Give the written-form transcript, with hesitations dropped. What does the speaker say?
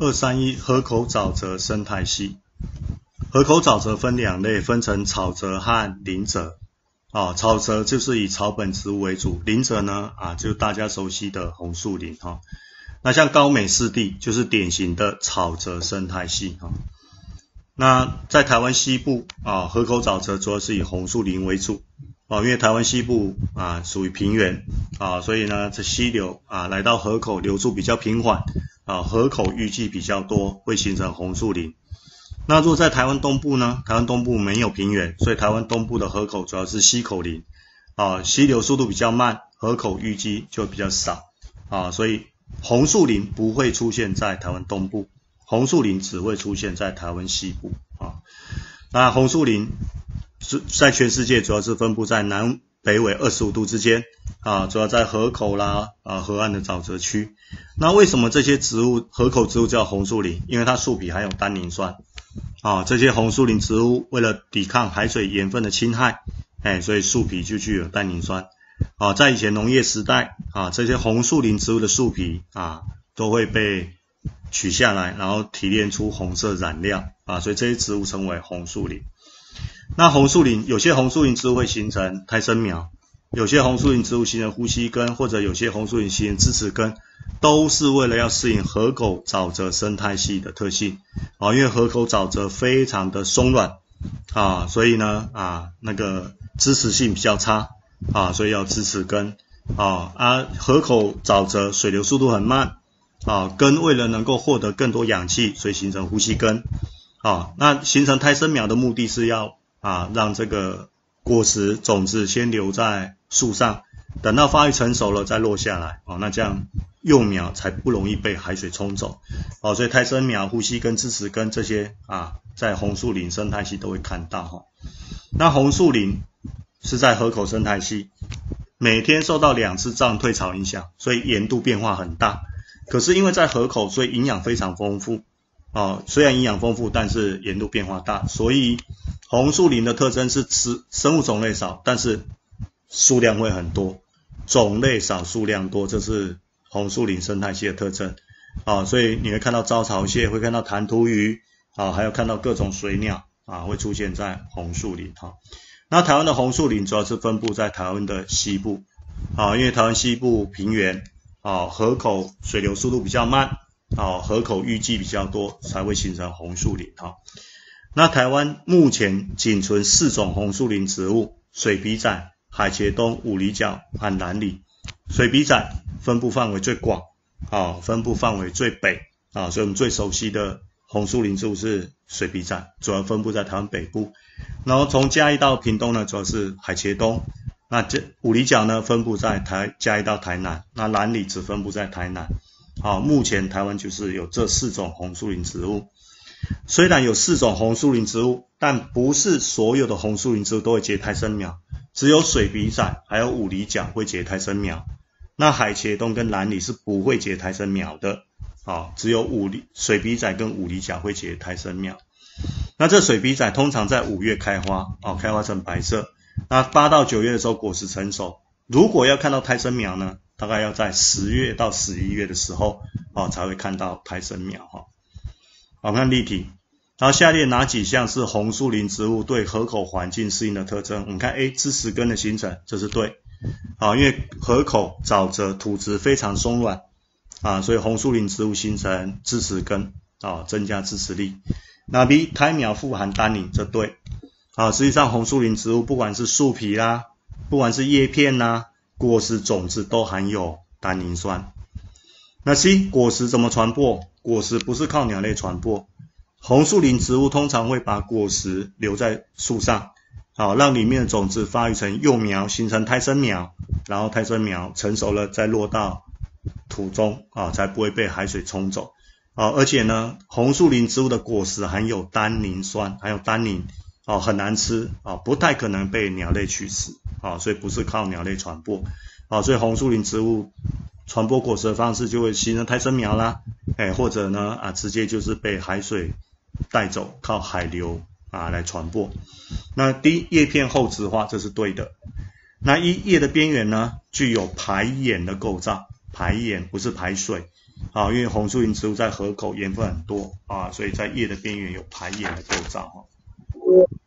231河口沼泽生态系。河口沼泽分两类，分成草泽和林泽。草泽就是以草本植物为主，林泽呢就大家熟悉的红树林哈。那像高美湿地就是典型的草泽生态系哈。那在台湾西部河口沼泽主要是以红树林为主因为台湾西部属于平原所以呢这溪流来到河口流速比较平缓河口淤积比较多，会形成红树林。那如果在台湾东部呢，台湾东部没有平原，所以台湾东部的河口主要是溪口林溪流速度比较慢，河口淤积就比较少所以红树林不会出现在台湾东部，红树林只会出现在台湾西部那红树林在全世界主要是分布在南北纬25度之间主要在河口啦河岸的沼泽区。那为什么这些植物河口植物叫红树林？因为它树皮含有单宁酸这些红树林植物为了抵抗海水盐分的侵害所以树皮就具有单宁酸在以前农业时代这些红树林植物的树皮都会被取下来，然后提炼出红色染料所以这些植物称为红树林。那红树林有些红树林植物会形成胎生苗，有些红树林植物形成呼吸根，或者有些红树林形成支持根，都是为了要适应河口沼泽生态系的特性因为河口沼泽非常的松软所以呢那个支持性比较差所以要支持根河口沼泽水流速度很慢根为了能够获得更多氧气，所以形成呼吸根那形成胎生苗的目的是要让这个果实种子先留在树上，等到发育成熟了再落下来那这样幼苗才不容易被海水冲走所以胎生苗、呼吸根、支持根这些在红树林生态系都会看到那红树林是在河口生态系，每天受到2次涨退潮影响，所以盐度变化很大。可是因为在河口，所以营养非常丰富虽然营养丰富，但是盐度变化大，所以红树林的特征是生物种类少，但是数量会很多，种类少数量多，这是红树林生态系的特征所以你会看到招潮蟹，会看到弹涂鱼还有看到各种水鸟会出现在红树林那台湾的红树林主要是分布在台湾的西部因为台湾西部平原河口水流速度比较慢河口淤积比较多，才会形成红树林那台湾目前仅存4种红树林植物：水笔仔、海茄冬、五厘角和蓝李。水笔仔分布范围最广分布范围最北所以我们最熟悉的红树林植物是水笔仔，主要分布在台湾北部。然后从嘉义到屏东呢，主要是海茄冬。那五厘角呢分布在嘉义到台南，那蓝李只分布在台南目前台湾就是有这4种红树林植物。虽然有4种红树林植物，但不是所有的红树林植物都会结胎生苗，只有水笔仔还有五厘角会结胎生苗。那海茄冬跟蓝李是不会结胎生苗的只有水笔仔跟五厘角会结胎生苗。那这水笔仔通常在5月开花开花成白色，那8到9月的时候果实成熟。如果要看到胎生苗呢，大概要在10月到11月的时候才会看到胎生苗我们看例题，然后下列哪几项是红树林植物对河口环境适应的特征？我们看 A 支持根的形成，这是对因为河口沼泽土质非常松软所以红树林植物形成支持根增加支持力。那 B 胎苗富含单宁，这对实际上红树林植物不管是树皮啦，不管是叶片啦，果实种子都含有单宁酸。那 C 果实怎么传播？果实不是靠鸟类传播，红树林植物通常会把果实留在树上让里面的种子发育成幼苗，形成胎生苗，然后胎生苗成熟了再落到土中才不会被海水冲走而且呢红树林植物的果实含有单宁酸，含有单宁很难吃不太可能被鸟类取食所以不是靠鸟类传播所以红树林植物传播果实的方式就会形成胎生苗啦或者呢直接就是被海水带走，靠海流来传播。那第一，叶片厚质化，这是对的。那叶的边缘呢具有排眼的构造，排眼不是排水啊，因为红树林植物在河口盐分很多啊，所以在叶的边缘有排叶的构造。